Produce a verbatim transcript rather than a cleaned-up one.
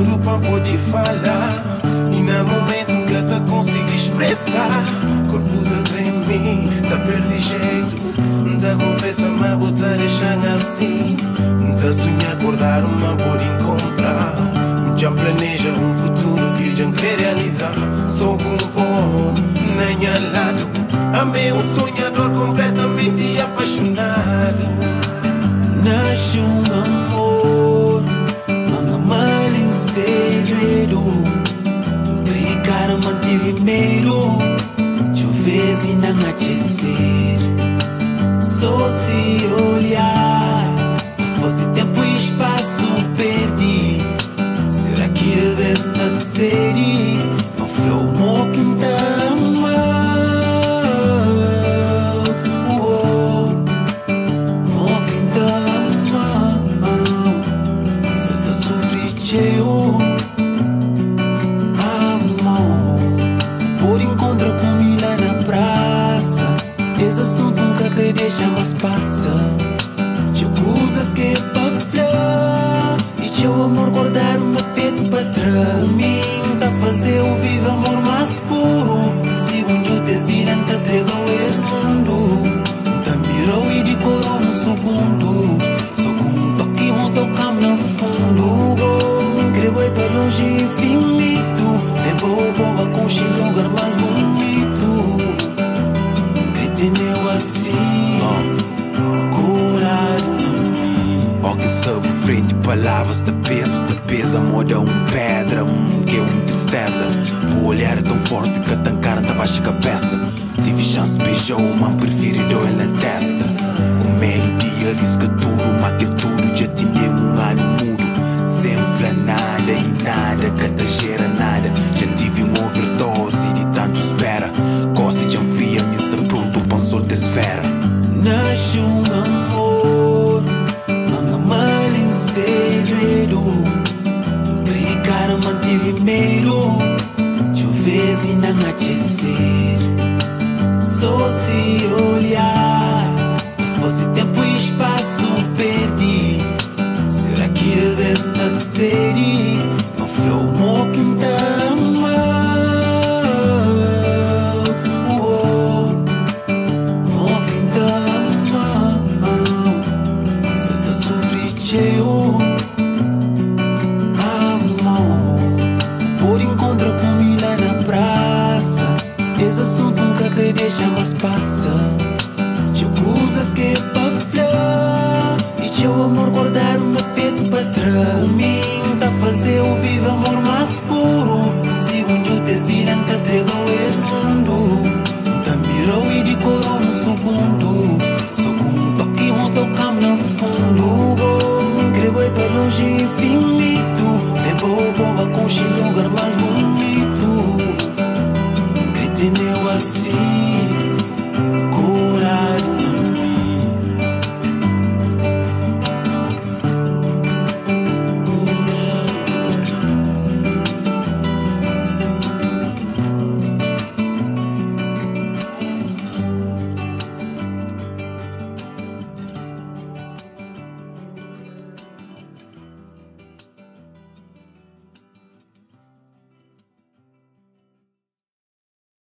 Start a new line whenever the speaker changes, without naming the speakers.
tudo pra poder falar. E no momento que te consigo expressar, corpo de treme, tá perdi jeito. Tá confessa, mas vou te deixar assim. Tá sonhar acordar, uma por encontrar. Já planeja um futuro que já quer realizar. Sou com bom, nem ao lado. Amei um sonhador completamente apaixonado.
Nasce um amor, não mal em segredo. Predicar mantive medo, chover e não aquecer. Só se olhar, fosse tempo e espaço perdi. Será que deve nascer? Não foi o mo que te ama. Mo que te ama. Se te sofri eu amo. Por encontro comigo lá na praça. Esse assunto nunca te deixa mais passa. Tinha coisas que é pra falar. E teu amor guardar uma peito pra trás. O mim tá fazer o vivo amor mais puro. Se um dia te ziran te entregou esse mundo. Tá mirou e decorou no segundo. Só com um toque vou tocar no fundo. Oh, me incrível para longe infinito. É boa, boa com o lugar mais bonito. Entendeu assim, colado na mim.
Ó que sob frente palavras de peso, de peso amor é um pedra, um que é um tristeza. O olhar é tão forte que tancar na baixa cabeça. Tive chance beijou uma preferido na testa. O meio-dia diz que tudo, mas que tudo já tinha um ano mudo. Sempre nada e nada que te gera nada. Já tive uma overdose de tanto espera. Coce já fria, me se pronto para sol de esfera.
Nasce um amor, não mal em segredo. Predicar mantive medo, chover e não aquecer. Só se olhar, fosse tempo e espaço perdi. Será que deve nascer? Não foi o mo que te ama. Eu amo. Por encontro comigo lá na praça. Esse assunto nunca te deixa mais passa. Tinha coisas que é pra falar. E teu amor guardar uma peito pra trás. O mim tá fazer o vivo amor mais puro. Se um dia te ziran te entregou esse mundo. Tá mirou e decorou no segundo. Só com um toque vou tocar no fundo. Incrível para longe infinito. É boa, boa com o lugar mais bonito. Entendeu assim?